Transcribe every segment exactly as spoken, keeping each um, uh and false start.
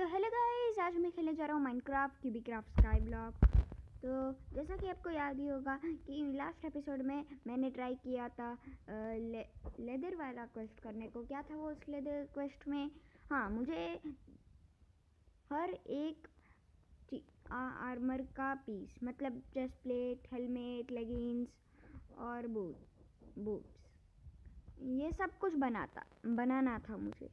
तो hello guys, आज मैं खेलने जा रहा हूँ माइनक्राफ्ट क्यूबिक्राफ्ट स्काई ब्लॉक। तो जैसा कि आपको याद ही होगा कि लास्ट एपिसोड में मैंने ट्राई किया था ले, लेदर वाला क्वेस्ट करने को। क्या था वो उस लेदर क्वेस्ट में? हाँ, मुझे हर एक आर्मर का पीस, मतलब चेस्ट प्लेट, हेलमेट, लेगिंग्स और बूट बूट्स ये सब कुछ बनाता बनाना था मुझे।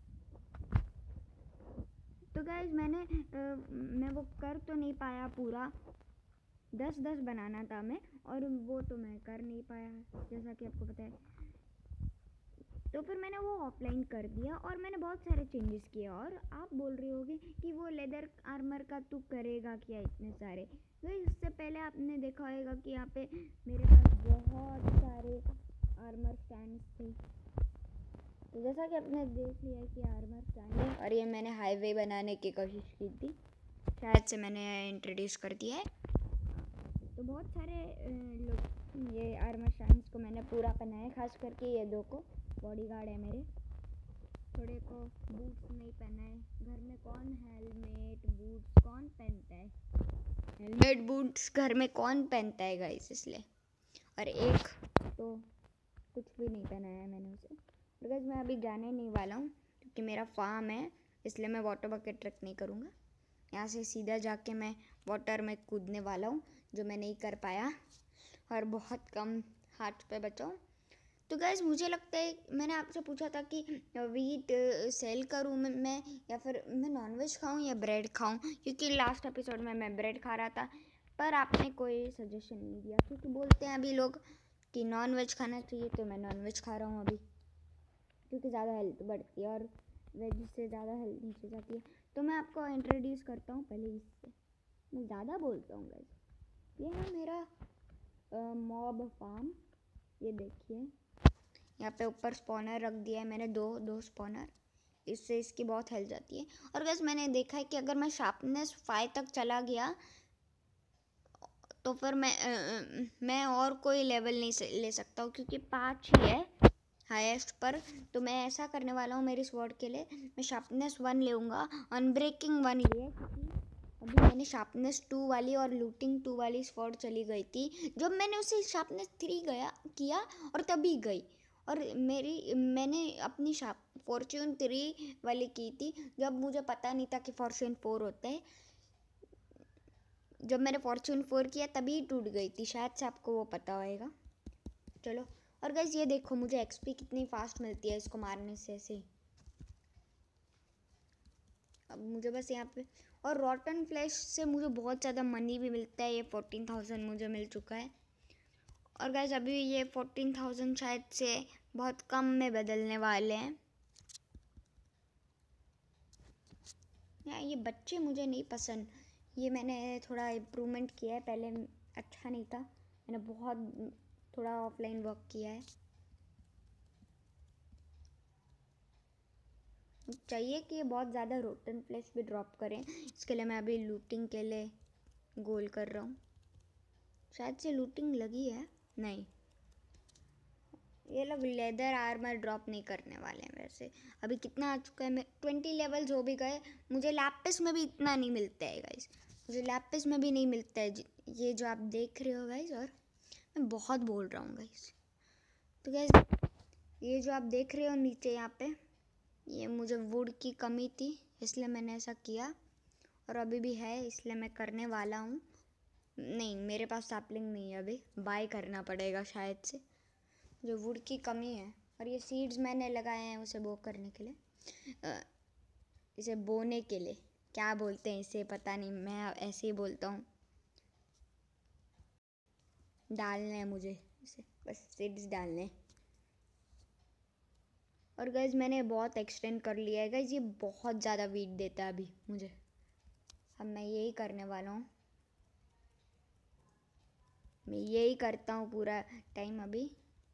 तो गाइज मैंने आ, मैं वो कर तो नहीं पाया पूरा, दस दस बनाना था मैं, और वो तो मैं कर नहीं पाया जैसा कि आपको पता है। तो फिर मैंने वो ऑफलाइन कर दिया और मैंने बहुत सारे चेंजेस किए। और आप बोल रहे होगे कि वो लेदर आर्मर का तू करेगा क्या इतने सारे? तो इससे पहले आपने देखा होगा कि यहाँ पे मेरे पास बहुत सारे आर्मर स्टैंड्स थे। तो जैसा कि आपने देख लिया कि आर्मर स्टैंड है, और ये मैंने हाईवे बनाने की कोशिश की थी, शायद से मैंने इंट्रोड्यूस कर दिया है। तो बहुत सारे लोग ये आर्मर स्टैंड्स को मैंने पूरा बनाया, खास करके ये दो को। बॉडीगार्ड है मेरे, थोड़े को बूट्स नहीं पहना है। घर में कौन हेलमेट बूट्स कौन पहनता है? हेलमेट बूट्स घर में कौन पहनता है गाइस, इसलिए। और एक तो कुछ भी नहीं पहनाया है मैंने उसे। गाइस मैं अभी जाने नहीं वाला हूँ क्योंकि मेरा फार्म है, इसलिए मैं वाटर बकेट ट्रक नहीं करूँगा। यहाँ से सीधा जाके मैं वाटर में कूदने वाला हूँ, जो मैं नहीं कर पाया और बहुत कम हाथ पे बचा हूँ। तो गाइस मुझे लगता है, मैंने आपसे पूछा था कि वीट सेल करूँ मैं या फिर मैं नॉनवेज खाऊँ या ब्रेड खाऊँ, क्योंकि लास्ट एपिसोड में मैं ब्रेड खा रहा था, पर आपने कोई सजेशन नहीं दिया। क्योंकि बोलते हैं अभी लोग कि नॉनवेज खाना चाहिए, तो मैं नॉनवेज खा रहा हूँ अभी, क्योंकि ज़्यादा हेल्थ बढ़ती है और वेज से ज़्यादा हेल्थ नीचे जाती है। तो मैं आपको इंट्रोड्यूस करता हूँ पहले इससे, मैं ज़्यादा बोलता हूँ गाइस। ये है मेरा मॉब फार्म, ये देखिए यहाँ पे ऊपर स्पॉनर रख दिया है मैंने, दो दो स्पॉनर, इससे इसकी बहुत हेल्थ जाती है। और गाइस मैंने देखा है कि अगर मैं शार्पनेस फाइव तक चला गया तो फिर मैं आ, मैं और कोई लेवल नहीं ले सकता हूँ, क्योंकि पाँच ही है हाईएस्ट पर। तो मैं ऐसा करने वाला हूँ मेरी स्वॉर्ड के लिए, मैं शार्पनेस वन लूँगा, अनब्रेकिंग वन लिए, क्योंकि अभी मैंने शार्पनेस टू वाली और लूटिंग टू वाली स्वॉर्ड चली गई थी। जब मैंने उसे शार्पनेस थ्री गया किया और तभी गई, और मेरी मैंने अपनी शार्प फॉर्च्यून थ्री वाली की थी जब मुझे पता नहीं था कि फॉर्च्यून फोर होता है। जब मैंने फॉर्च्यून फोर किया तभी टूट गई थी, शायद से आपको वो पता होएगा। चलो, और गाइस ये देखो मुझे एक्सपी कितनी फास्ट मिलती है इसको मारने से ऐसे। अब मुझे बस यहाँ पे, और रॉटन फ्लैश से मुझे बहुत ज़्यादा मनी भी मिलता है, ये फोर्टीन थाउजेंड मुझे मिल चुका है। और गाइस अभी ये फोर्टीन थाउजेंड शायद से बहुत कम में बदलने वाले हैं। यार ये बच्चे मुझे नहीं पसंद, ये मैंने थोड़ा इम्प्रूवमेंट किया है, पहले अच्छा नहीं था, मैंने बहुत थोड़ा ऑफलाइन वर्क किया है। चाहिए कि ये बहुत ज़्यादा रोटन फ्लैश भी ड्रॉप करें, इसके लिए मैं अभी लूटिंग के लिए गोल कर रहा हूँ। शायद से लूटिंग लगी है, नहीं, ये लोग लेदर आर्मर ड्रॉप नहीं करने वाले हैं। वैसे अभी कितना आ चुका है, मैं ट्वेंटी लेवल्स हो भी गए, मुझे लैपिस में भी इतना नहीं मिलता है गाइस, मुझे लैपिस में भी नहीं मिलता है ये जो आप देख रहे हो गाइस। और मैं बहुत बोल रहा हूँ गाइस। तो गाइस ये जो आप देख रहे हो नीचे यहाँ पे, ये मुझे वुड की कमी थी इसलिए मैंने ऐसा किया, और अभी भी है इसलिए मैं करने वाला हूँ। नहीं, मेरे पास सैपलिंग नहीं है, अभी बाय करना पड़ेगा शायद से, जो वुड की कमी है। और ये सीड्स मैंने लगाए हैं उसे बो करने के लिए, आ, इसे बोने के लिए, क्या बोलते हैं इसे पता नहीं, मैं ऐसे ही बोलता हूँ। डालने हैं मुझे इसे, बस सीड्स डालने। और गाइज मैंने बहुत एक्सटेंड कर लिया है गाइज, ये बहुत ज़्यादा वीट देता है अभी मुझे। अब मैं यही करने वाला हूँ, मैं यही करता हूँ पूरा टाइम अभी।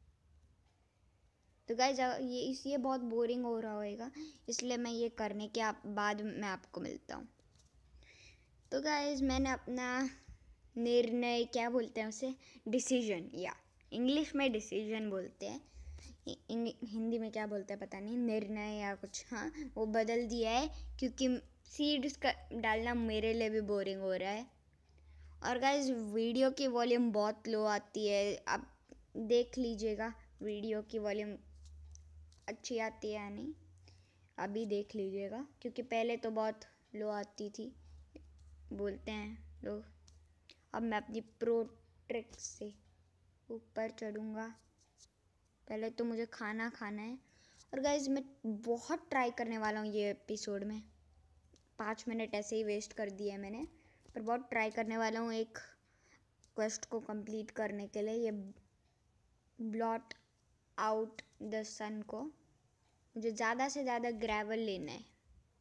तो गाइज ये इस ये बहुत बोरिंग हो रहा होगा, इसलिए मैं ये करने के आप बाद मैं आपको मिलता हूँ। तो गाइज मैंने अपना निर्णय, क्या बोलते हैं उसे, डिसीजन, या इंग्लिश में डिसीजन बोलते हैं, हिंदी में क्या बोलते हैं पता नहीं, निर्णय या कुछ, हाँ वो बदल दिया है, क्योंकि सीड्स का डालना मेरे लिए भी बोरिंग हो रहा है। और गाइस वीडियो की वॉल्यूम बहुत लो आती है, आप देख लीजिएगा वीडियो की वॉल्यूम अच्छी आती है या नहीं, अभी देख लीजिएगा, क्योंकि पहले तो बहुत लो आती थी बोलते हैं लोग। अब मैं अपनी प्रो ट्रिक से ऊपर चढ़ूँगा। पहले तो मुझे खाना खाना है। और गाइस मैं बहुत ट्राई करने वाला हूँ ये एपिसोड में, पाँच मिनट ऐसे ही वेस्ट कर दिए मैंने, पर बहुत ट्राई करने वाला हूँ एक क्वेस्ट को कंप्लीट करने के लिए, ये ब्लॉट आउट द सन को। मुझे ज़्यादा से ज़्यादा ग्रेवल लेना है,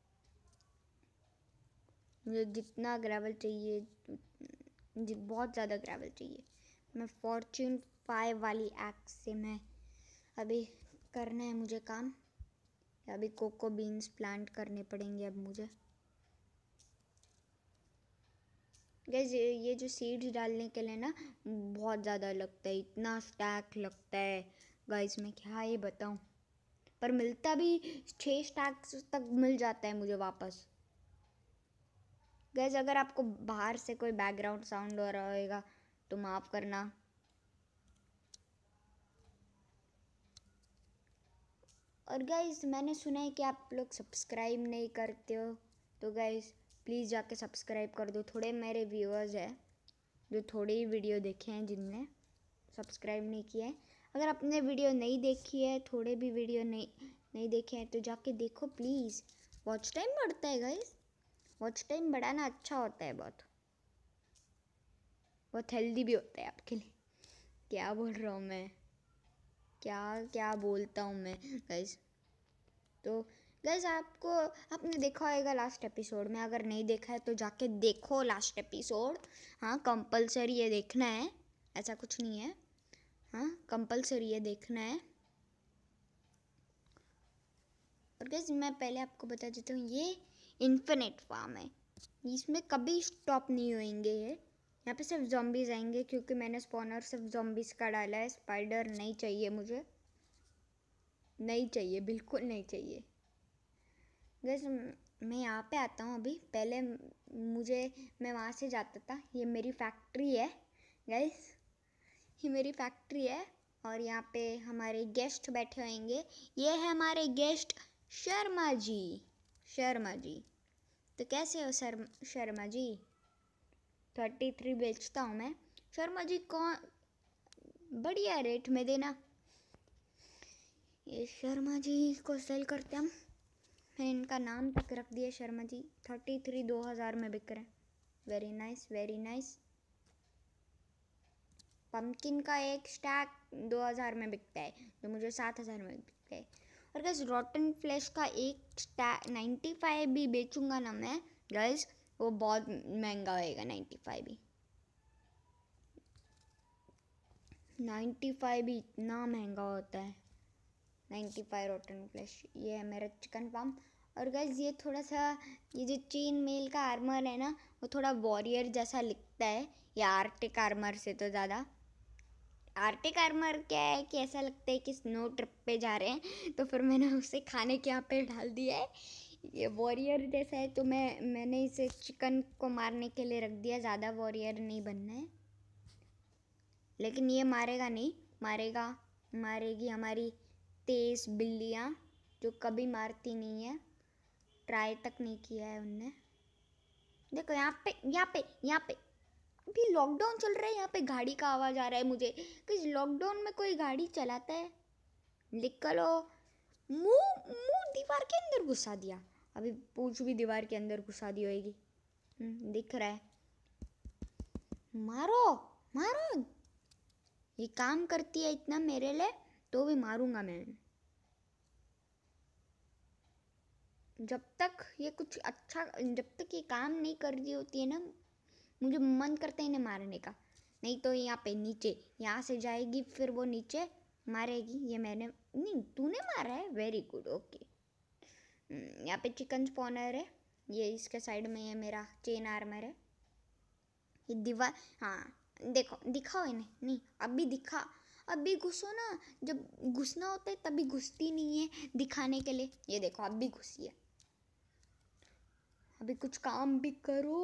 मुझे जितना ग्रेवल चाहिए, बहुत ज़्यादा ग्रेवल चाहिए। मैं फॉर्च्यून फाइव वाली एक्स से मैं अभी करना है मुझे काम। अभी कोको बीन्स प्लांट करने पड़ेंगे अब मुझे। गाइस ये जो सीड्स डालने के लिए ना बहुत ज़्यादा लगता है, इतना स्टैक लगता है गाइस, मैं क्या ही बताऊँ। पर मिलता भी छः स्टैक्स तक मिल जाता है मुझे वापस। गाइस अगर आपको बाहर से कोई बैकग्राउंड साउंड हो रहा होगा तो माफ़ करना। और गाइस मैंने सुना है कि आप लोग सब्सक्राइब नहीं करते हो, तो गाइस प्लीज़ जाके सब्सक्राइब कर दो। थोड़े मेरे व्यूअर्स हैं जो थोड़े ही वीडियो देखे हैं जिनने सब्सक्राइब नहीं किया है। अगर आपने वीडियो नहीं देखी है, थोड़े भी वीडियो नहीं नहीं देखे हैं, तो जाके देखो प्लीज़। वॉच टाइम बढ़ता है गाइस, वॉच टाइम बढ़ाना अच्छा होता है, बहुत बहुत हेल्दी भी होता है आपके लिए। क्या बोल रहा हूँ मैं, क्या क्या बोलता हूँ मैं गाइस। तो गाइस आपको आपने देखा होगा लास्ट एपिसोड में, अगर नहीं देखा है तो जाके देखो लास्ट एपिसोड। हाँ कंपलसरी ये देखना है, ऐसा कुछ नहीं है, हाँ कंपलसरी ये देखना है। और गाइस मैं पहले आपको बता देता हूँ, ये इन्फिनिट फार्म है, इसमें कभी स्टॉप नहीं होएंगे ये। यहाँ पे सिर्फ ज़ॉम्बीज़ आएंगे क्योंकि मैंने स्पॉनर सिर्फ ज़ॉम्बीज़ का डाला है। स्पाइडर नहीं चाहिए मुझे, नहीं चाहिए, बिल्कुल नहीं चाहिए। गाइस मैं यहाँ पे आता हूँ अभी, पहले मुझे मैं वहाँ से जाता था। ये मेरी फैक्ट्री है गाइस, ये मेरी फैक्ट्री है और यहाँ पे हमारे गेस्ट बैठे होंगे। ये है हमारे गेस्ट शर्मा जी। शर्मा जी तो कैसे हो sir Sharma ji? Thirty three बेचता हूँ मैं। शर्मा जी कौन, बढ़िया रेट में देना। ये शर्मा जी को सेल करते हम, मैंने इनका नाम तक रख दिया शर्मा जी। थर्टी थ्री दो हज़ार में बिक रहे हैं। Very nice very nice. Pumpkin का एक स्टैक दो हज़ार में बिकता है, जो मुझे सात हज़ार में बिकता है। और गाइस रॉटन फ्लैश का एक स्टैक नाइन्टी फाइव भी बेचूंगा ना मैं गाइस, वो बहुत महंगा होएगा। नाइन्टी फाइव भी नाइन्टी फाइव भी इतना महंगा होता है। Ninety five rotten flesh. ये है मेरा चिकन फार्म। और गाइस ये थोड़ा सा, ये जो चेन मेल का आर्मर है ना, वो थोड़ा वॉरियर जैसा लिखता है, या आर्टिक आर्मर से तो ज़्यादा। आर्टिक आर्मर क्या है कि ऐसा लगता है कि स्नो ट्रिप पे जा रहे हैं, तो फिर मैंने उसे खाने के यहाँ पे डाल दिया है। ये वॉरियर जैसा है तो मैं मैंने इसे चिकन को मारने के लिए रख दिया, ज़्यादा वॉरियर नहीं बनना है। लेकिन ये मारेगा नहीं, मारेगा मारेगी हमारी तेज़ बिल्लियाँ, जो कभी मारती नहीं है, ट्राई तक नहीं किया है उनने। देखो यहाँ पे यहाँ पे यहाँ पे अभी लॉकडाउन चल रहा है, यहाँ पे गाड़ी का आवाज़ आ रहा है मुझे कि लॉकडाउन में कोई गाड़ी चलाता है। निकलो, मुंह मुंह दीवार के अंदर घुसा दिया, अभी पूछ भी दीवार के अंदर घुसा दी होगी। दिख रहा है, मारो मारो, ये काम करती है इतना मेरे लिए, तो भी मारूंगा मैं। जब तक ये कुछ अच्छा, जब तक ये काम नहीं कर रही होती है ना, मुझे मन करता है इन्हें मारने का। नहीं तो यहाँ पे नीचे, यहाँ से जाएगी फिर वो नीचे मारेगी। ये मैंने नहीं, तूने मारा है, वेरी गुड ओके। यहाँ पे चिकन स्पॉनर है, ये इसके साइड में ये मेरा चेन आर्मर है। ये दीवार, हाँ देखो दिखाओ इन्हें, नहीं अभी दिखा, अभी घुसो ना, जब घुसना होता है तभी घुसती नहीं है दिखाने के लिए। ये देखो अभी घुसी है, अब अभी कुछ काम भी करो।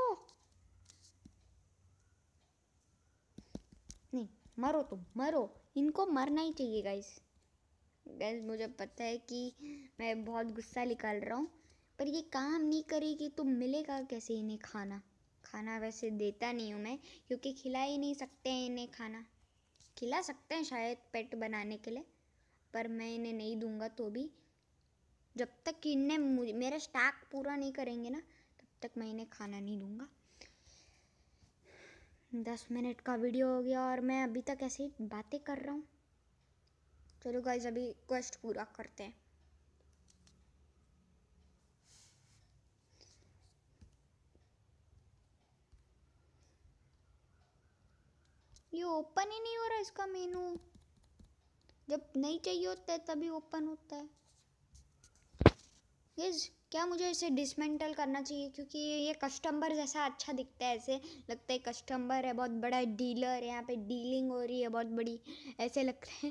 नहीं, मरो तुम, मरो। इनको मरना ही चाहिए गाइस। गाइस मुझे पता है कि मैं बहुत गुस्सा निकाल रहा हूँ, पर ये काम नहीं करेगी तो मिलेगा कैसे इन्हें खाना। खाना वैसे देता नहीं हूँ मैं, क्योंकि खिला ही नहीं सकते हैं इन्हें खाना। खिला सकते हैं शायद पेट बनाने के लिए, पर मैं इन्हें नहीं दूंगा। तो भी जब तक इन्हें मेरा स्टैक पूरा नहीं करेंगे ना, तब तक मैं इन्हें खाना नहीं दूंगा। दस मिनट का वीडियो हो गया और मैं अभी तक ऐसे ही बातें कर रहा हूँ। चलो गाइस अभी क्वेस्ट पूरा करते हैं। ये ओपन ही नहीं हो रहा इसका मेनू। जब नहीं चाहिए होता है तभी ओपन होता है। गाइस क्या मुझे इसे डिसमेंटल करना चाहिए, क्योंकि ये कस्टमर जैसा अच्छा दिखता है। ऐसे लगता है कस्टमर है, बहुत बड़ा डीलर है, यहाँ पे डीलिंग हो रही है बहुत बड़ी, ऐसे लगता है।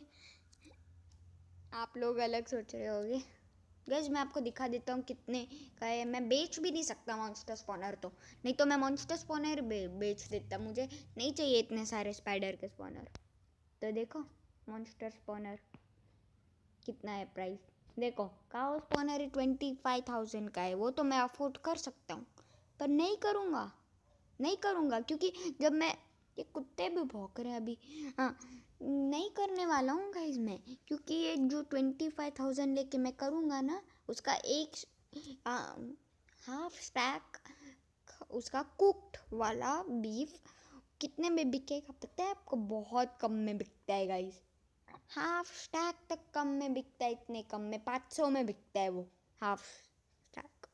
आप लोग अलग सोच रहे होगे। गाइस मैं आपको दिखा देता हूँ कितने का है। मैं बेच भी नहीं सकता मॉन्स्टर स्पॉनर, तो नहीं तो मैं मॉन्स्टर स्पॉनर बे, बेच देता। मुझे नहीं चाहिए इतने सारे स्पाइडर के स्पॉनर। तो देखो मॉन्स्टर स्पॉनर कितना है प्राइस, देखो cow spawner twenty five thousand का है। वो तो मैं अफोर्ड कर सकता हूँ, पर नहीं करूँगा, नहीं करूँगा, क्योंकि जब मैं, ये कुत्ते भी भौंक रहे हैं अभी। हाँ नहीं करने वाला हूँ गाइस मैं, क्योंकि ये जो ट्वेंटी फाइव थाउजेंड लेके मैं करूँगा ना, उसका एक हाफ स्टैक उसका कुक्ड वाला बीफ कितने में बिकेगा पता है आपको? बहुत कम में बिकता है गाइस। हाफ स्टैक तक कम में बिकता है, इतने कम में पाँच सौ में बिकता है वो हाफ स्टैक।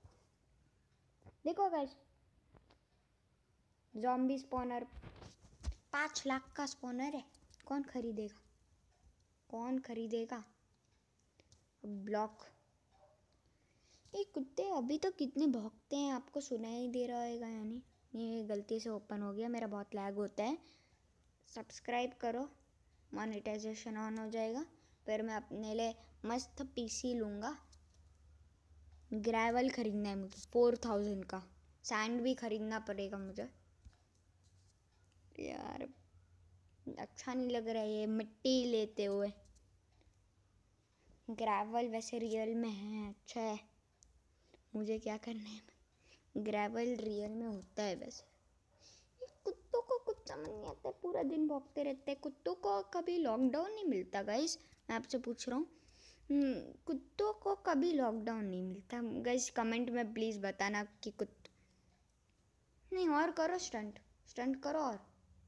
देखो गाइस ज़ॉम्बी स्पॉनर पाँच लाख का स्पॉनर है, कौन खरीदेगा, कौन खरीदेगा? ब्लॉक, ये कुत्ते अभी तो कितने भौंकते हैं, आपको सुनाई दे रहा होगा या नहीं? ये गलती से ओपन हो गया, मेरा बहुत लैग होता है। सब्सक्राइब करो, मोनेटाइजेशन ऑन हो जाएगा। फिर मैं अपने लिए मस्त पीसी लूँगा। ग्रेवल खरीदना है मुझे फोर थाउजेंड का। सैंड भी खरीदना पड़ेगा मुझे यार, अच्छा नहीं लग रहा है ये मिट्टी लेते हुए। ग्रेवल वैसे रियल में है, अच्छा है, मुझे क्या करना है। ग्रेवल रियल में होता है वैसे। कुत्तों को कुछ समझ नहीं आता, पूरा दिन भौंकते रहते हैं। कुत्तों को कभी लॉकडाउन नहीं मिलता गाइस, मैं आपसे पूछ रहा हूँ। कुत्तों को कभी लॉकडाउन नहीं मिलता गाइस? कमेंट में प्लीज़ बताना कि कुत्तों नहीं। और करो स्टंट, स्टंट करो और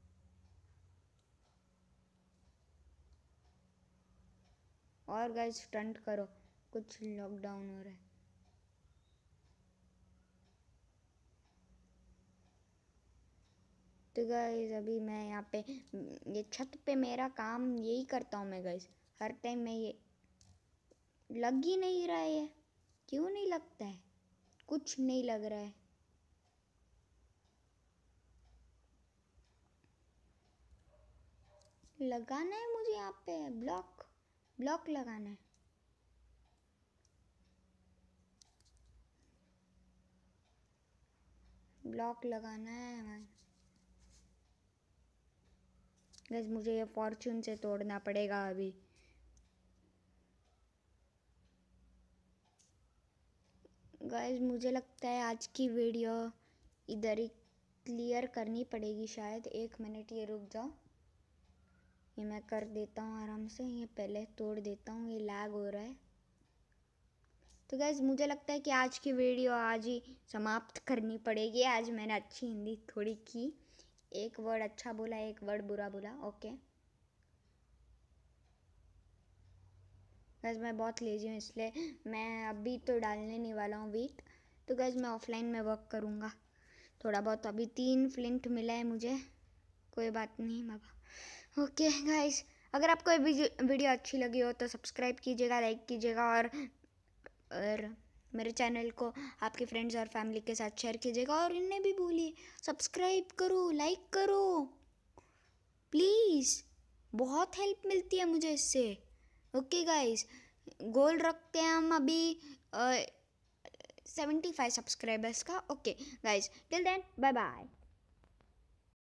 और गाइस स्टंट करो, कुछ लॉकडाउन हो रहा है। तो गाइस अभी मैं यहाँ पे ये छत पे मेरा काम यही करता हूँ मैं गाइस, हर टाइम मैं ये लग ही नहीं रहा है। क्यों नहीं लगता है? कुछ नहीं लग रहा है। लगाना है मुझे यहाँ पे ब्लॉक, ब्लॉक लगाना है। ब्लॉक लगाना है गाइस, मुझे ये फॉर्च्यून से तोड़ना पड़ेगा अभी। गाइस मुझे लगता है आज की वीडियो इधर ही क्लियर करनी पड़ेगी शायद। एक मिनट ये रुक जाओ, ये मैं कर देता हूँ आराम से। ये पहले तोड़ देता हूँ, ये लैग हो रहा है। तो गाइस मुझे लगता है कि आज की वीडियो आज ही समाप्त करनी पड़ेगी। आज मैंने अच्छी हिंदी थोड़ी की, एक वर्ड अच्छा बोला, एक वर्ड बुरा बोला, ओके। गाइस मैं बहुत लेजी हूँ, इसलिए मैं अभी तो डालने नहीं वाला हूँ वीट। तो गाइस मैं ऑफलाइन में वर्क करूँगा थोड़ा बहुत। अभी तीन फ्लिंट मिला है मुझे, कोई बात नहीं बाबा। ओके गाइस, अगर आपको ये वीडियो अच्छी लगी हो तो सब्सक्राइब कीजिएगा, लाइक कीजिएगा, और और मेरे चैनल को आपके फ्रेंड्स और फैमिली के साथ शेयर कीजिएगा। और इन्हें भी बोलिए सब्सक्राइब करो, लाइक करो प्लीज़, बहुत हेल्प मिलती है मुझे इससे। ओके गाइस, गोल रखते हैं हम अभी सेवेंटी फाइव सब्सक्राइबर्स का। Okay guys, till then bye bye.